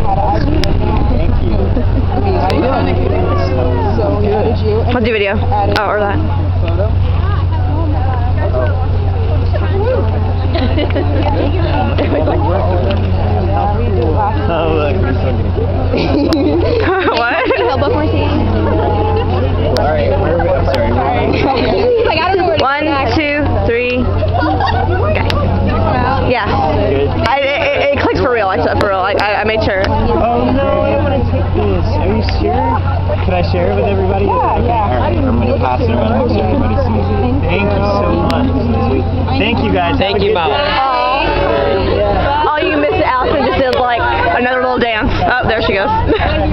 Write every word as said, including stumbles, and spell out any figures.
Thank you. Let's do video. Oh, or that. Oh, look, we're so good. What? Alright, where are we? I'm sorry. Like, I don't know where to One, two, three. Okay. Yeah. Good. I, it, it clicks for real. I said for real. I, I, I made sure. Oh no, I don't want to take this. Are you sure? Can I share it with everybody? Yeah, okay. Alright, I'm going to pass it around so everybody sees it. Thank you so much. Thank you guys. Thank you, Mom. Oh, you missed it. Allison just did like another little dance. Oh, there she goes.